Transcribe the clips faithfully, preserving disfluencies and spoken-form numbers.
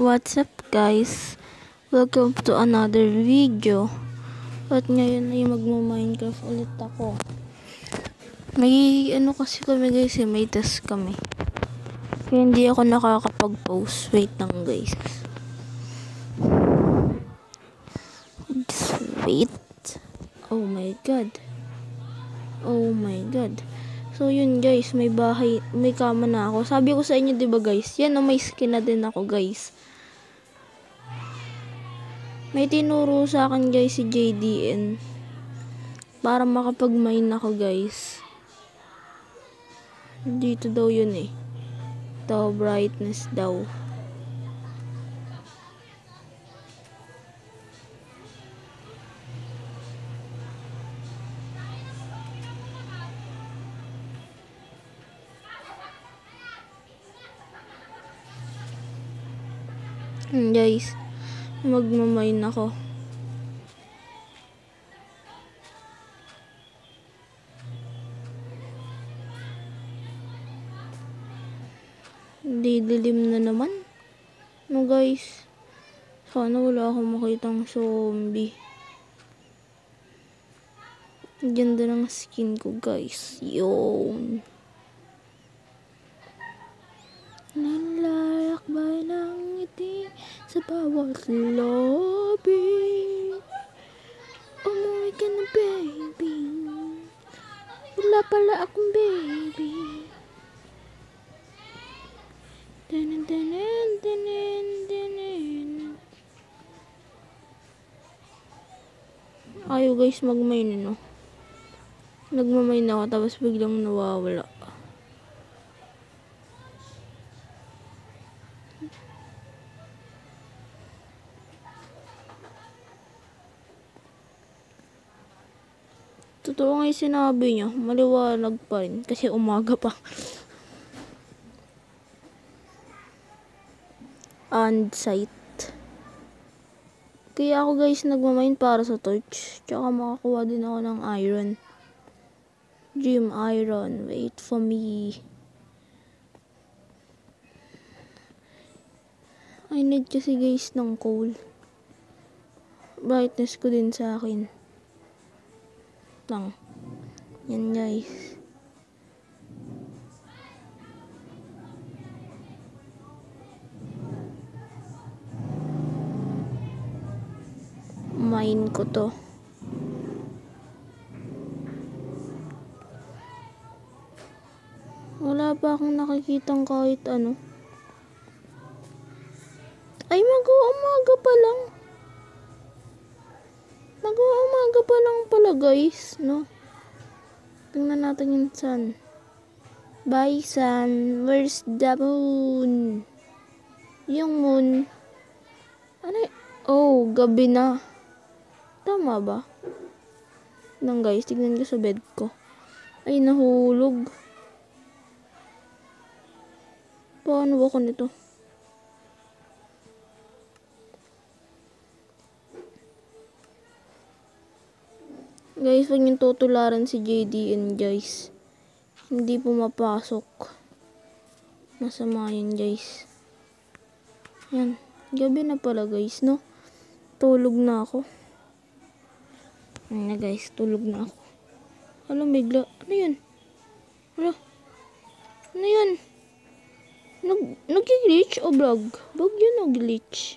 What's up guys? Welcome to another video. At ngayon ay magmo-Minecraft ulit ako. May ano kasi kami guys, eh, may test kami. Kaya hindi ako nakakapag-post. Wait lang guys. Just wait. Oh my god. Oh my god. So yun guys, may bahay, may kama na ako. Sabi ko sa inyo 'di ba guys? Yan, oh, may skin na din ako guys. May tinuro sa akin guys si J D N para makapag-mine ako guys. Dito daw yun eh. Ito, brightness daw. Hmm, guys, magmamine ako. Didilim na naman. No guys, sana wala akong makitang zombie. Ganda ng skin ko guys. Yun. Nilalakbay ng ngiti sa bawat lobby. Umuwi ka na baby. Wala pala akong baby. Dinin, dinin, dinin, dinin. Ayaw guys mag-mine, no? Nagmamine ako tapos biglang nawawala. Totoo nga yung sinabi niya, maliwanag pa rin kasi umaga pa. And sight. Kaya ako guys nagmamine para sa torch. Tsaka makakuha din ako ng iron. Gym iron. Wait for me. I need kasi guys ng coal. Brightness ko din sa akin. Lang. Yan guys. Mine ko to. Wala pa akong nakikitang kahit ano. Ay, mag-uumaga pa lang. Mag-uumaga pa lang pala guys, no? Tingnan natin yung sun. Bye sun, where's the moon? Yung moon. Ano y- Oh, gabi na. Tama ba? Nang guys, tignan ko sa bed ko. Ay, nahulog. Paano ba ko nito? Guys, huwag niyong tutularan si J D N guys. Hindi pumapasok. Masama yun guys. Yan. Gabi na pala guys, no? Tulog na ako. Ayun na guys, tulog na ako. Alam, bigla. Ano yun? Ano? Ano yun? Nag Nag-glitch o vlog? Vlog yun o glitch?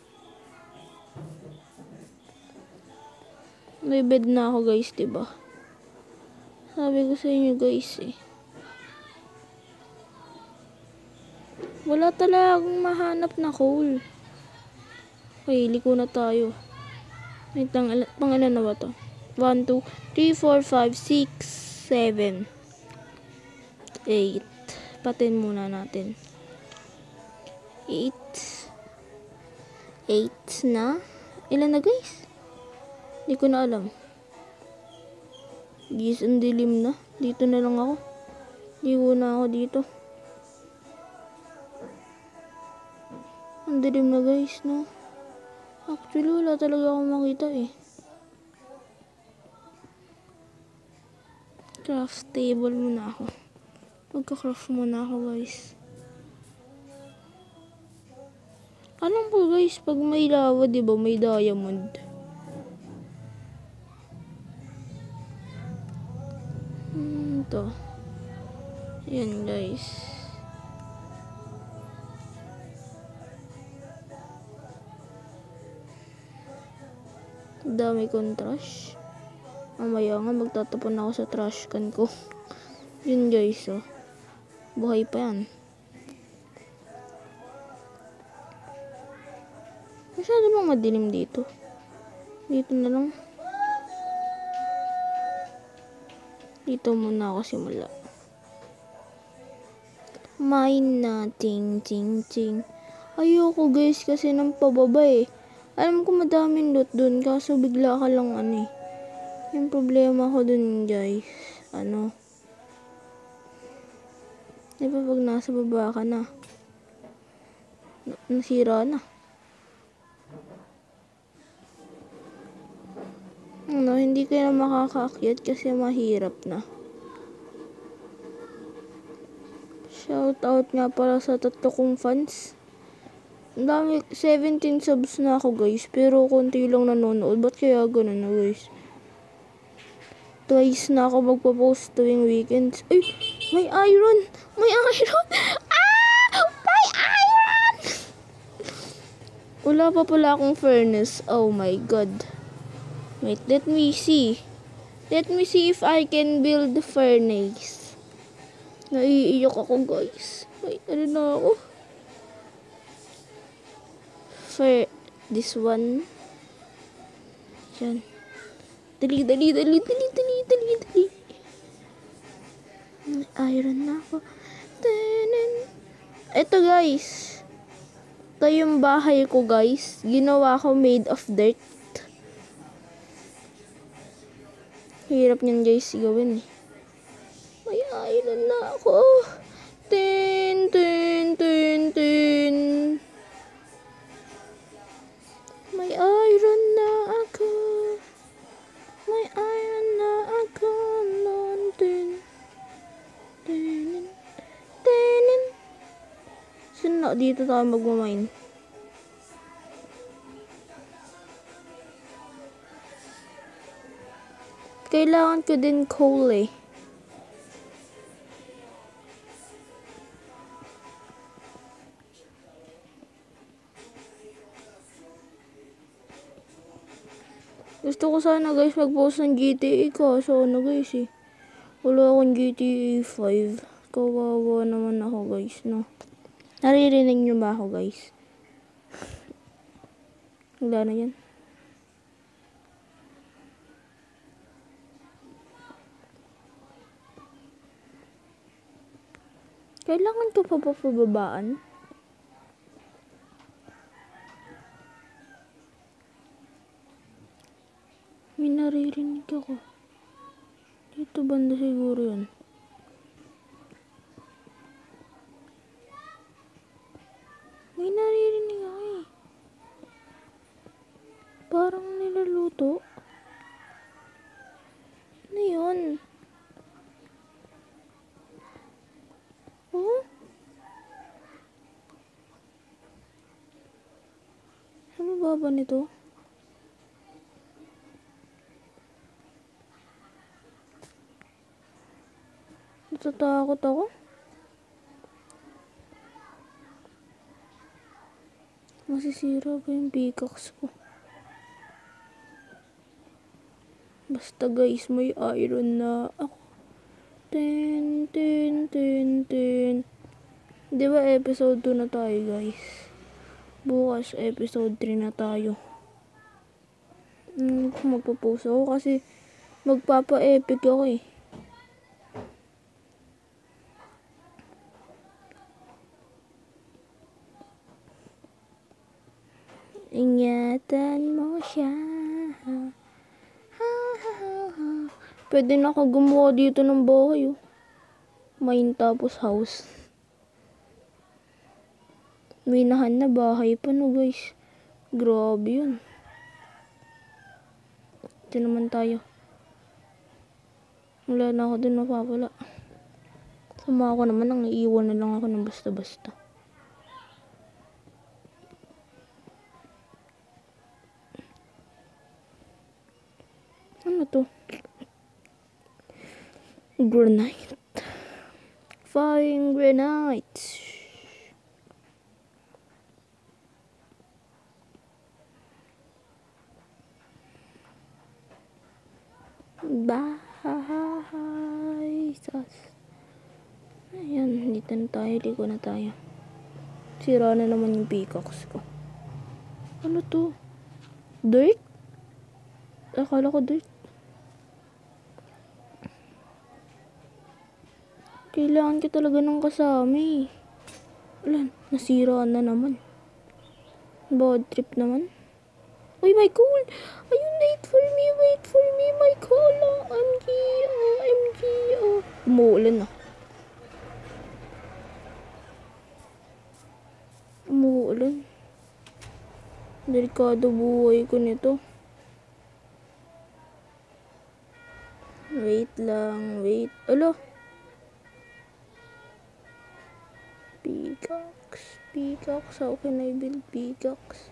May bed na ako guys, diba? Sabi ko sa inyo guys eh. Wala talagang mahanap na coal. Okay, liko na tayo. Wait lang, pang ilan na ba to? one, two, three, four, five, six, seven, eight. Patin muna natin. eight. eight na. Ilan na guys? Hindi ko na alam. Guys, ang dilim na. Dito na lang ako. Ligo na ako dito. Ang dilim na guys, no? Actually, wala talaga akong makita eh. Craft table muna ako. Magka-craft muna ako guys. Alam ko guys, pag may lava, di ba may diamond? Hmm, ito. Yan guys. Dami kong trash. Mamaya nga magtatapon ako sa trash can ko. Yun guys, oh. Buhay pa yan. Masyado bang madilim dito? Dito na lang. Dito muna ako simula. Mine na ting ting ting. Ayoko guys kasi ng pababa eh. Alam ko madaming loot dun kaso bigla ka lang ano eh. Yung problema ko dun guys. Ano? Diba pag nasa baba ka na. Nasira na. Ano, hindi kayo makakaakyat kasi mahirap na. Shout out nga para sa tatlo kong fans. Ang dami, seventeen subs na ako guys, pero konti lang nanonood. Ba't kaya ganun na guys? Twice na ako magpo-post tuwing weekends. Ay, may iron! May iron! Ah! May iron! Wala pa pala akong furnace. Oh my god. Wait, let me see. Let me see if I can build the furnace. Naiiyak ako guys. Wait, ano na ako? For this one. Yan. Dali, dali, dali, dali, dali, dali, dali. Iron na ako. Ito guys. Ito yung bahay ko guys. Ginawa ko made of dirt. Hirap niyan guys gawin eh. May iron na ako. Tin, tin, tin, tin. May iron na ako. May iron na ako. Tin, tin, tin. Saan na dito tayo magmamine? Kailangan ko din coal eh. Gusto ko sana guys mag-post ng G T A kaso ano guys eh. Wala akong G T A five. Kawawa naman ako guys no. Naririnig nyo ba ako guys? Wala na yan. Kailangan ko pa ba pababaan? May naririnig ako. Dito banda siguro yun. May naririnig ako eh. Parang niluluto. Ano yun? Oh? Ano ba ba nito? Natatakot ako. Masisira ba yung pickaxe ko? Basta guys, may iron na ako. Ten, ten, ten, ten. Di ba episode two na tayo guys? Bukas episode three na tayo. Hmm, magpo-post ako kasi magpapa-epic ako eh. Ingatan mo siya. Pwede na ako gumawa dito ng bahay oh. Mine tapos house. Minahan na bahay pa no guys. Grabe yun. Ito naman tayo. Wala na ako dun mapapala. Sama ako naman nang naiiwan na lang ako ng basta-basta. Ano to? Granite. Flying granite. Bye. Sas. Ayan, dito na tayo. Liko na tayo. Sira na naman yung peacocks ko. Ano to? Dirt? Akala ko dirt. Kailangan ko talaga ng kasama eh. Wala, nasira na naman. Bad trip naman. Uy, my cool! Ayun, wait for me, wait for me, my cool! O M G, O M G, oh. Umuulan na. Umuulan. Delikado buhay ko nito. Wait lang, wait. Alo. Peacocks, peacocks. How can I build peacocks?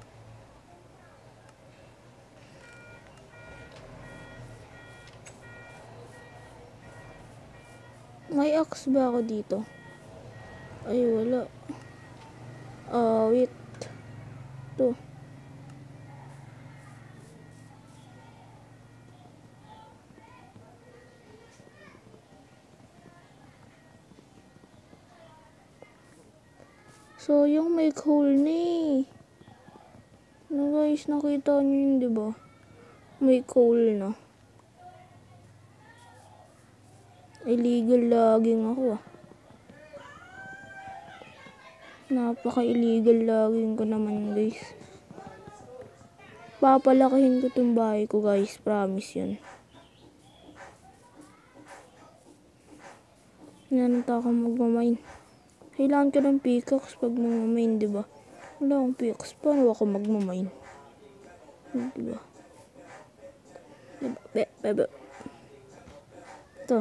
May axe ba ako dito? Ay, wala. Ah, uh, wait. To. So, yung may coal ni. No guys, nakita nyo yun, diba? May coal na. Illegal logging ako ah. Napaka-illegal logging ko naman guys. Papalakihin ko itong bahay ko guys. Promise yun. Nananta ako magmamine. Kailangan ko ng pickaxe pag magmamine, diba? Wala akong pickaxe. Paano ako magmamine? Diba? Diba? Diba? Ito.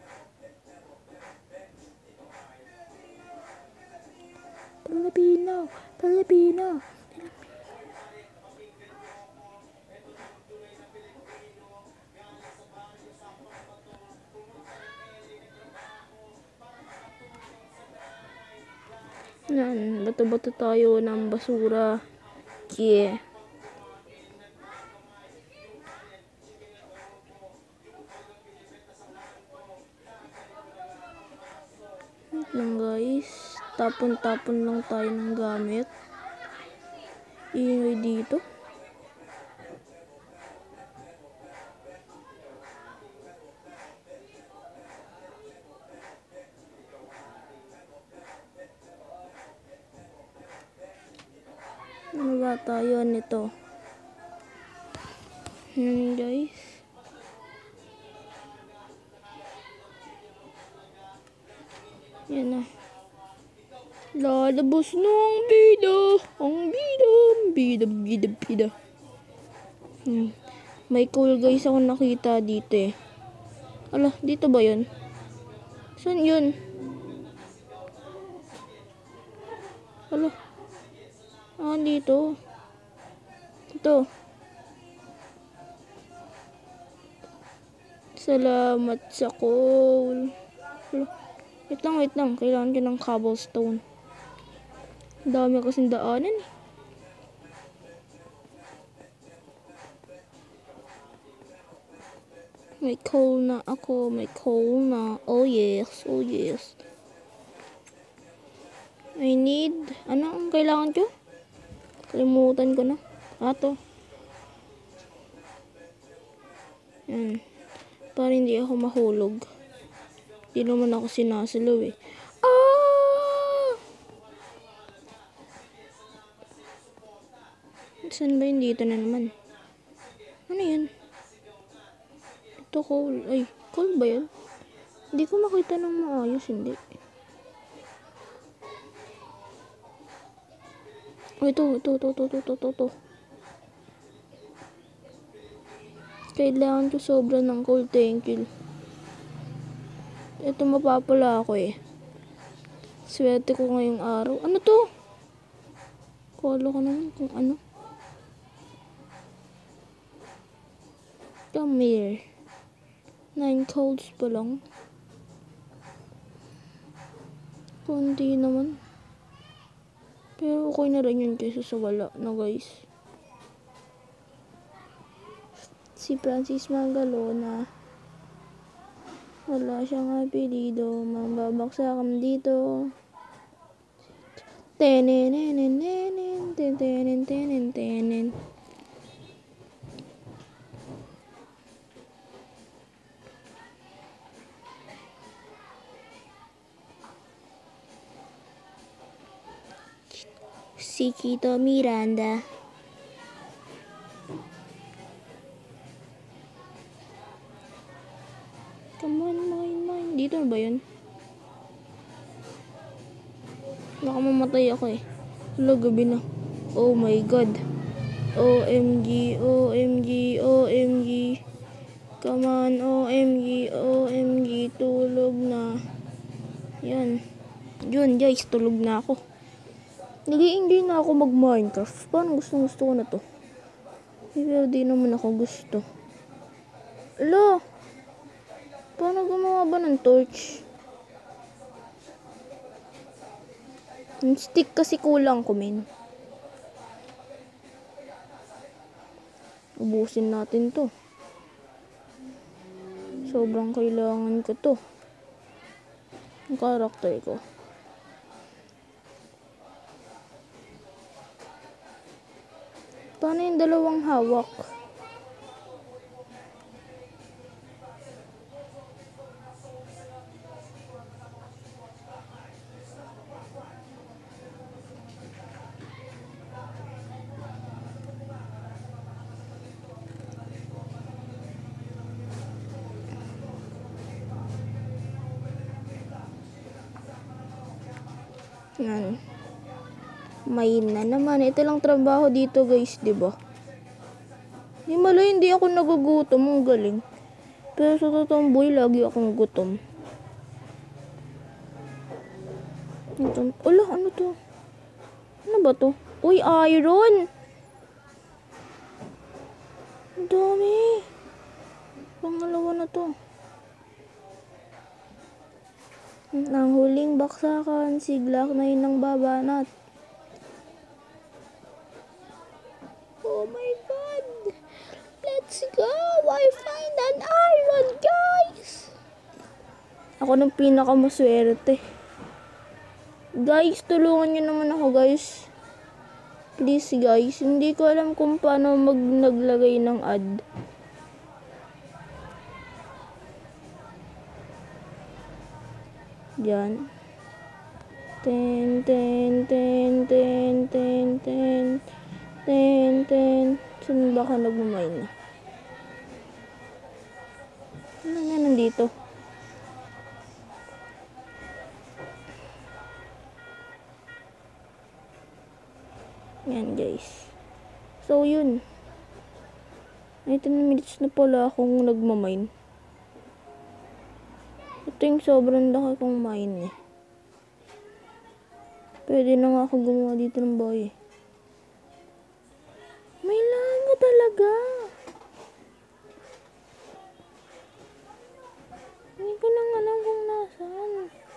Filipino, Filipino. Yan, bato-bato tayo ng basura. Yeah. Lang guys, tapon-tapon lang tayo ng gamit. Ingay dito. Ano ba tayo nito? Yan guys. Yan na. Lalabas na ang bida. Ang bida. Bida, bida, bida. Hmm. May coal guys ako nakita dito eh. Ala, dito ba yun? Saan yun? Ala. Ah, dito. Ito. Salamat sa coal. Ala. Wait lang, wait lang. Kailangan ko ng cobblestone. Dami kasing daanan eh. May coal na ako. May coal na. Oh yes. Oh yes. I need... Ano ang kailangan ko? Kalimutan ko na. Ato. Yan. Para hindi ako mahulog. Hindi naman ako sinasalaw eh. Ah! Saan ba yun? Dito na naman. Ano yun? Ito coal. Ay, coal ba yun? Hindi ko makita ng maayos. Hindi. Oh, ito, ito, ito, ito, ito, ito, ito. Kailangan ko sobra ng coal. Thank you. Ito mapapala ako eh. Swerte ko ngayong araw. Ano to? Kala ko naman kung ano. Come here. Nine codes pa lang. Kunti naman. Pero okay na rin yun kaysa sa wala na guys. Si Francis Mangalona. Wala siyang apelido. Mambabaksakan dito. Tenenenenenen. Tenenen tenen tenen. Si Kito Miranda. Come on, mine, mine. Dito na ba yun? Baka mamatay ako eh. Wala, gabi na. Oh my god. O M G, O M G, O M G. Come on, O M G, O M G. Tulog na. Yan. Yun guys, tulog na ako. Nag-i-enjoy na ako mag-Minecraft. Paano gusto gusto ko na to? Pero di naman ako gusto. Ala! Paano gumawa ba ng torch? Yung stick kasi kulang ko, men. Ubusin natin to. Sobrang kailangan ko to. Yung karakter ko. Paano yung dalawang hawak? Yan. May na naman. Ito lang trabaho dito guys, diba? Di mala, hindi ako nagugutom. Ang galing. Pero sa totoong buhay, lagi akong gutom. Ito. Ala, ano to? Ano ba to? Uy, iron! Ang dami. Pangalawa na to. Ang huling baksakan, si Glock na yun ang babanat. Oh my god! Let's go! I find an iron, guys! Ako nang pinakamaswerte. Guys, tulungan nyo naman ako, guys. Please, guys. Hindi ko alam kung paano mag naglagay ng ad. Diyan. Ten, ten, ten, ten, ten, ten, ten, ten. Saan ba ka nagmamine na? Ano nga nandito? Yan guys. So yun. nineteen minutes na pala akong nagmamine. Ito yung sobrang laki kong mine eh. Pwede na nga ako gumawa dito ng bahay. May lava talaga. Hindi ko nang alam kung nasaan.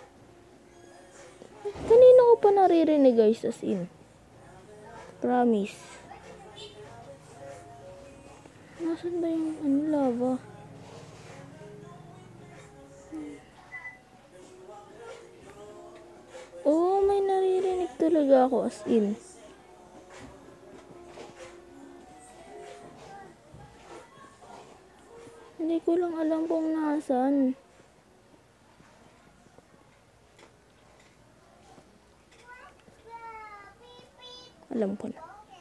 Kanina ko pa naririnig guys, as in. Promise. Nasaan ba yung ano, lava? Oh, may naririnig talaga ako, as in. Hindi ko lang alam kung nasaan. Alam ko na.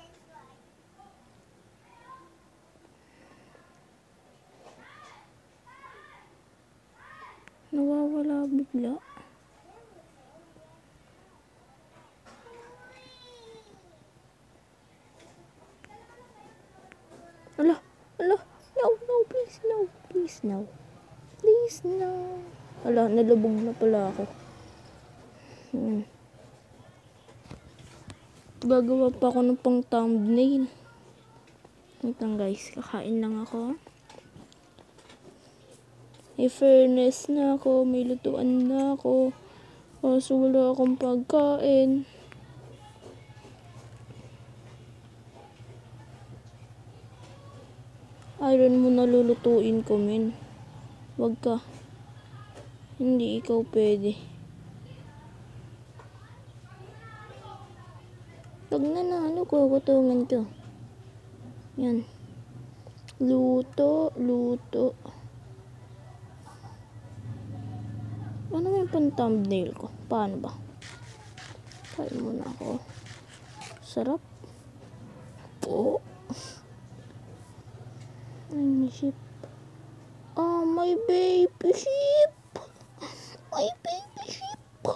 Nawawala bigla. Ala, ala, no, no, please, no, please, no. Please, no. Ala, nalubog na pala ako. Hmm. Gagawa pa ako ng pang thumbnail. Ito guys, kakain lang ako. May furnace na ako, may lutuan na ako. Kaso wala akong pagkain. Iron mo na lulutuin ko, men. Wag ka. Hindi ikaw pwede. Pag nanalo ko, gutungan ko. Yan. Luto, luto. Ano yung pang-thumbnail ko? Paano ba? Kain muna ako. Sarap. Oh. Ay, may sheep. Oh, my baby sheep. My baby sheep.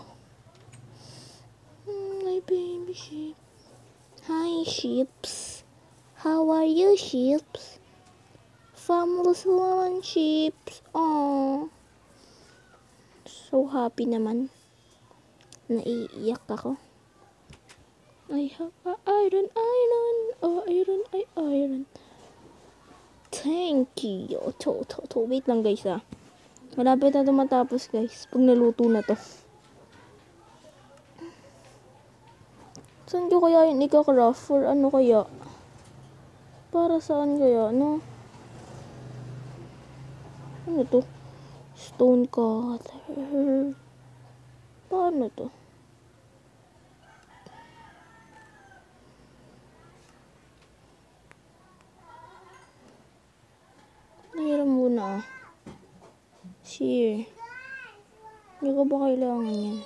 My baby sheep. Hi, sheeps. How are you, sheeps? Famous one, sheeps. Oh. So happy naman. Naiiyak ako. I have a iron, iron. Oh, iron, I iron. Thank you. To, to, to. Wait lang, guys, ah. Malapit na ito matapos, guys. Pag naluto na to. Saan ko kaya yun ika-craft? Or ano kaya? Para saan kaya, no? Ano to? Stone cutter. Paano to? Nahiram muna, ah. Shear. Hindi ko ba kailangan yan?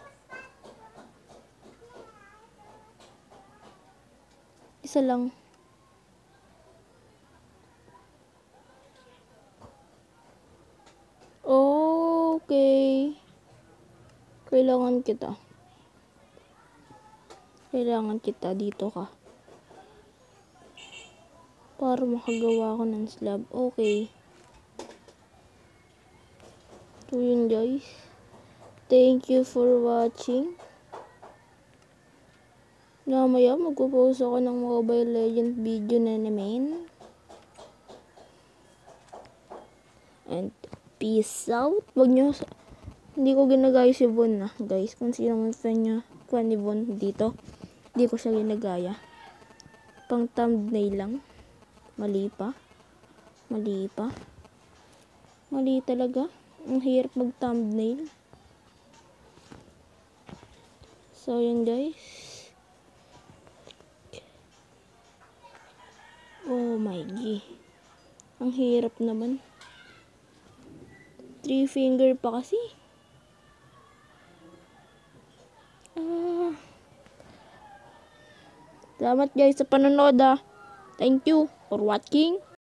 Isa lang. Okay. Kailangan kita. Kailangan kita. Dito ka. Para makagawa ko ng slab. Okay. So yun, guys. Thank you for watching. Namaya magpo-post ako ng Mobile Legends video na naman. And peace out. Wag nyo, hindi ko ginagaya si Von na, guys. Kung sino man fan nyo, fan ni Von dito, hindi ko siya ginagaya. Pang thumbnail lang. Mali pa. Mali pa. Mali talaga. Ang hirap mag thumbnail. So yun, guys. Oh my god. Ang hirap naman. Three finger pa kasi. Ah. Salamat, guys, sa panonood, ah. Thank you for watching.